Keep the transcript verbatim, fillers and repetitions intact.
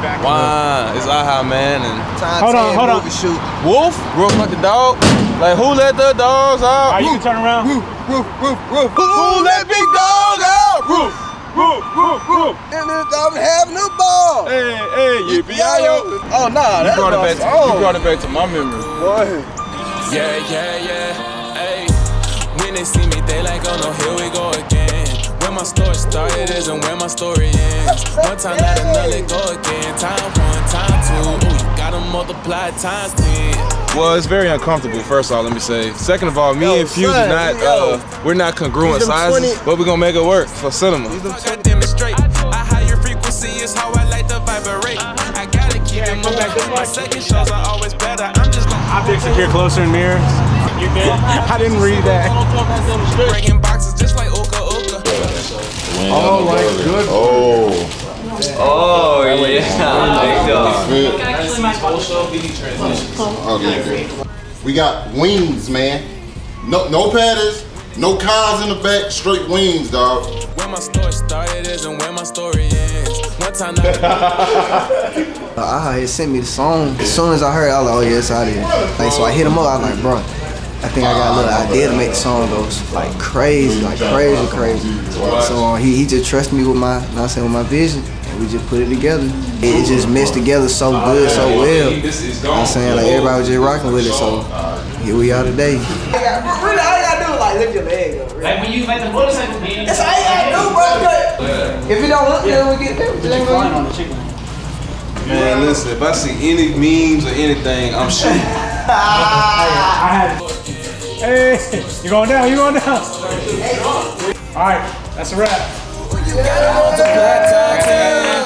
Wow, it's Aha, man. And hold on, hold on. Shoot. Wolf? Wolf like the dog? Like who let the dogs out? All right, you can turn around. Woof, woof, woof, woof. Who let big dog out? Woof, woof, woof, woof. And this dog having a ball. Hey, hey, yippee-yi-yo. Oh, nah, that's brought it back to, you brought it back to my memory. Boy. Yeah, yeah, yeah. Hey, when they see me, they like, oh no, here we go again. Where my story started isn't where my story ends. One time, not another, go again. Time one, time two. Ooh, you gotta multiply times ten. Well, it's very uncomfortable, first of all, let me say. Second of all, me yo, and Phew is not, uh, we're not congruent sizes, but we're gonna make it work for cinema. I demonstrate. A higher frequency is how I like to vibrate. I gotta keep it moving. My second shows are always better. I'm just gonna. Objects appear closer in mirrors. You good? I didn't read that. Breaking boxes just like Oka Oka. Oh, my goodness. Oh. Oh, yeah. Okay. We got wings, man. No, no padders, no cars in the back, straight wings, dog. Where my story started isn't where my story ends. One time Aha had sent me the song. As soon as I heard it, I was like, oh yeah, it's out here. Like, so I hit him up, I was like, bro, I think I got a little idea to make the song go like crazy, like crazy, crazy. So uh, he, he just trusted me with my, you know what I'm saying, with my vision. We just put it together. It just meshed together so good, so well. You know what I'm saying? Like everybody was just rocking with it, so here we are today. Really, all you gotta do is like lift your leg up. Really. Like when you make the motorcycle beat. That's all you gotta do, bro. If you don't look, then we get there. We ain't flying on the chicken. Man, listen, if I see any memes or anything, I'm shooting. I had hey, you going down, you going down. All right, that's a wrap. You gotta multiply times ten.